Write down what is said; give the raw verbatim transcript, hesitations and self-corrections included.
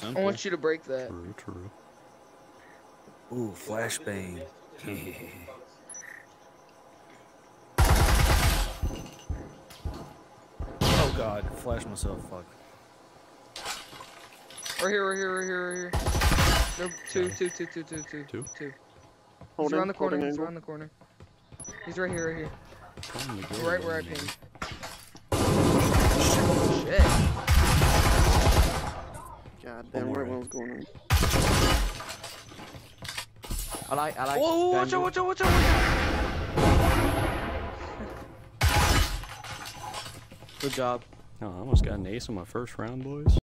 simple. I want you to break that. True, true. Ooh, flashbang. Oh god, flash myself, fuck. Right here, right here, right here, right here. No, two, two, two, two, two, two, Two? two. He's Holding, around the corner. holding He's angle. around the corner. He's right here, right here. Trying to go Right where I there. pinged. Shit. God damn, more right right. when was going on. I like, I like. Whoa, watch out, Daniel. watch out, watch out, watch out. Good job. Oh, I almost got an ace on my first round, boys.